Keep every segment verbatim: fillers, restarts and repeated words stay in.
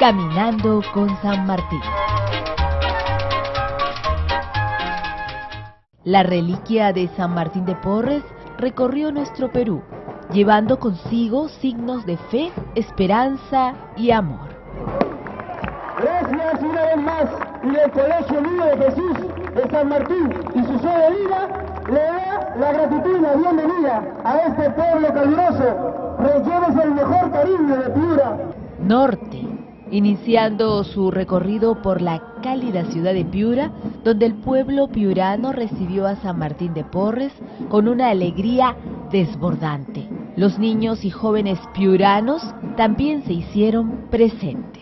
Caminando con San Martín. La reliquia de San Martín de Porres recorrió nuestro Perú, llevando consigo signos de fe, esperanza y amor. Gracias una vez más, y el Colegio Niño de Jesús de San Martín y su sede de Lima le da la gratitud y la bienvenida a este pueblo caluroso. Recibes el mejor cariño de Piura. Norte, iniciando su recorrido por la cálida ciudad de Piura, donde el pueblo piurano recibió a San Martín de Porres con una alegría desbordante. Los niños y jóvenes piuranos también se hicieron presentes.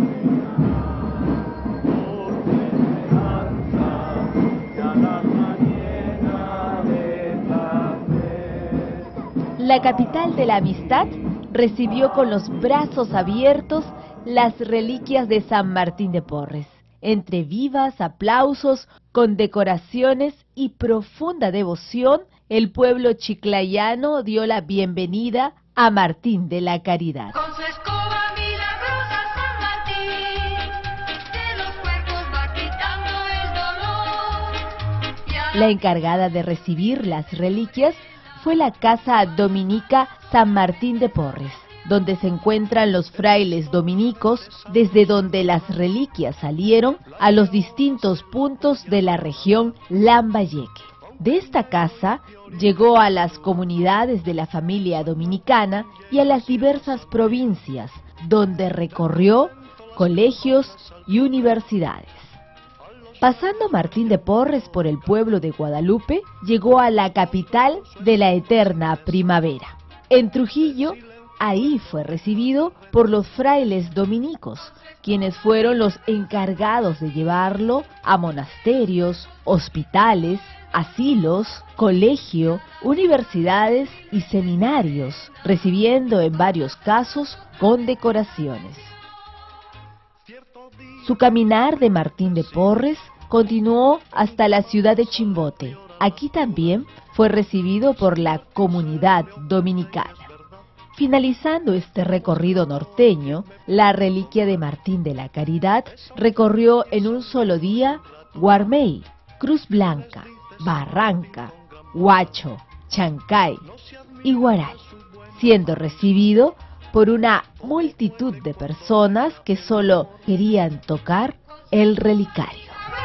La capital de la amistad recibió con los brazos abiertos las reliquias de San Martín de Porres. Entre vivas, aplausos, condecoraciones y profunda devoción, el pueblo chiclayano dio la bienvenida a Martín de la Caridad. Con su escoba milagrosa San Martín, de los cuerpos va quitando el dolor. La encargada de recibir las reliquias fue la Casa Dominica San Martín de Porres, donde se encuentran los frailes dominicos, desde donde las reliquias salieron a los distintos puntos de la región Lambayeque. De esta casa llegó a las comunidades de la familia dominicana y a las diversas provincias, donde recorrió colegios y universidades. Pasando Martín de Porres por el pueblo de Guadalupe, llegó a la capital de la eterna primavera. En Trujillo, ahí fue recibido por los frailes dominicos, quienes fueron los encargados de llevarlo a monasterios, hospitales, asilos, colegio, universidades y seminarios, recibiendo en varios casos condecoraciones. Su caminar de Martín de Porres continuó hasta la ciudad de Chimbote. Aquí también fue recibido por la comunidad dominicana. Finalizando este recorrido norteño, la reliquia de Martín de la Caridad recorrió en un solo día Guarmey, Cruz Blanca, Barranca, Huacho, Chancay y Huaral, siendo recibido por una multitud de personas que solo querían tocar el relicario.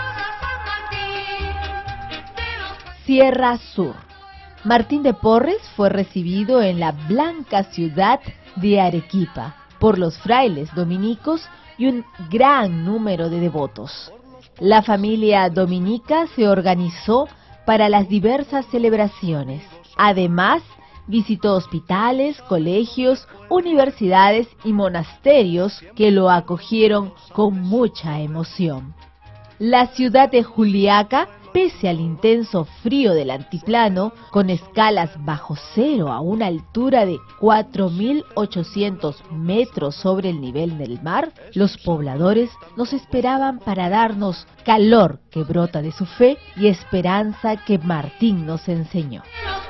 Sierra Sur. Martín de Porres fue recibido en la blanca ciudad de Arequipa por los frailes dominicos y un gran número de devotos. La familia dominica se organizó para las diversas celebraciones. Además, visitó hospitales, colegios, universidades y monasterios que lo acogieron con mucha emoción. La ciudad de Juliaca, pese al intenso frío del altiplano, con escalas bajo cero a una altura de cuatro mil ochocientos metros sobre el nivel del mar, los pobladores nos esperaban para darnos calor que brota de su fe y esperanza que Martín nos enseñó.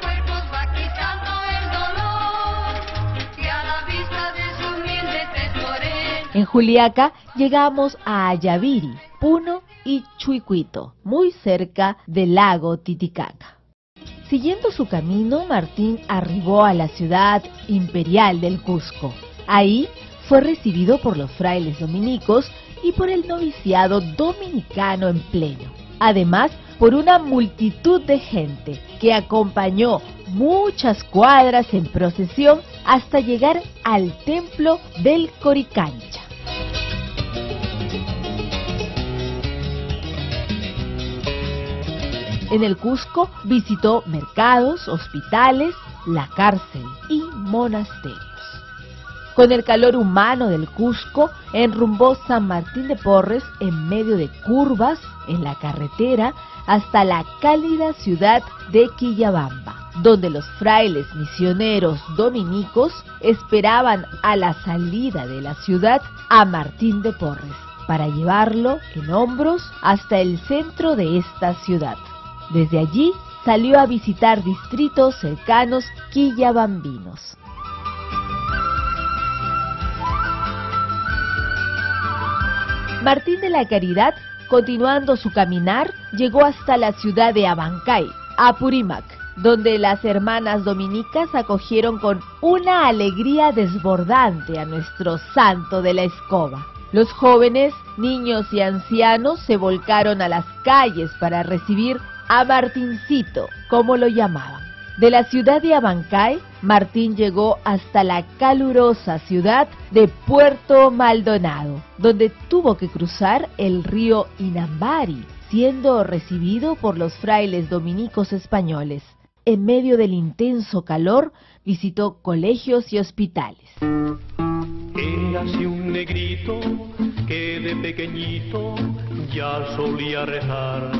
En Juliaca llegamos a Ayaviri, Puno y Chuicuito, muy cerca del lago Titicaca. Siguiendo su camino, Martín arribó a la ciudad imperial del Cusco. Ahí fue recibido por los frailes dominicos y por el noviciado dominicano en pleno. Además, por una multitud de gente que acompañó muchas cuadras en procesión hasta llegar al templo del Coricancha. En el Cusco visitó mercados, hospitales, la cárcel y monasterios. Con el calor humano del Cusco, enrumbó San Martín de Porres en medio de curvas en la carretera hasta la cálida ciudad de Quillabamba, donde los frailes misioneros dominicos esperaban a la salida de la ciudad a Martín de Porres para llevarlo en hombros hasta el centro de esta ciudad. Desde allí salió a visitar distritos cercanos quillabambinos. Martín de la Caridad, continuando su caminar, llegó hasta la ciudad de Abancay, Apurímac, donde las hermanas dominicas acogieron con una alegría desbordante a nuestro santo de la escoba. Los jóvenes, niños y ancianos se volcaron a las calles para recibir a Martincito, como lo llamaban. De la ciudad de Abancay, Martín llegó hasta la calurosa ciudad de Puerto Maldonado, donde tuvo que cruzar el río Inambari, siendo recibido por los frailes dominicos españoles. En medio del intenso calor, visitó colegios y hospitales. Érase un negrito que de pequeñito ya solía rezar.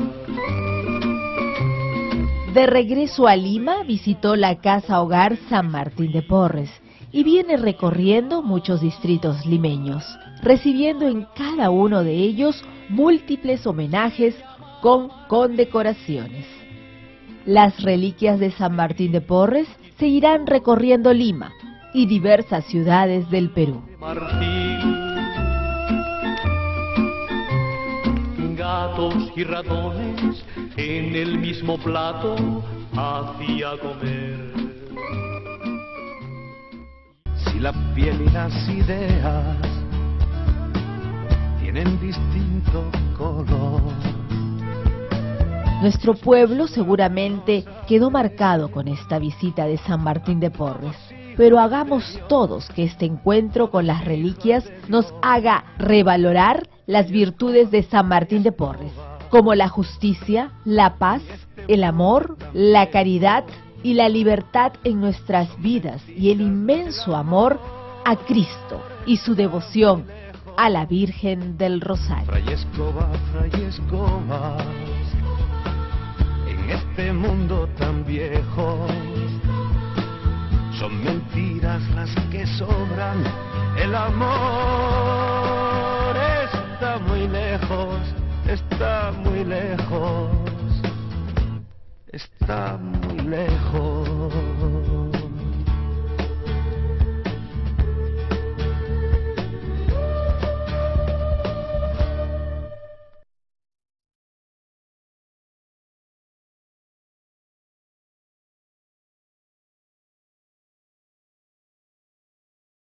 De regreso a Lima, visitó la Casa Hogar San Martín de Porres y viene recorriendo muchos distritos limeños, recibiendo en cada uno de ellos múltiples homenajes con condecoraciones. Las reliquias de San Martín de Porres seguirán recorriendo Lima y diversas ciudades del Perú. Martín, gatos y ratones en el mismo plato hacía comer. Si la piel y las ideas tienen distinto color. Nuestro pueblo seguramente quedó marcado con esta visita de San Martín de Porres, pero hagamos todos que este encuentro con las reliquias nos haga revalorar las virtudes de San Martín de Porres, como la justicia, la paz, el amor, la caridad y la libertad en nuestras vidas, y el inmenso amor a Cristo y su devoción a la Virgen del Rosario. Fray Escoba, Fray Escoba, en este mundo tan viejo, son mentiras las que sobran, el amor está muy lejos, está muy lejos, está muy lejos.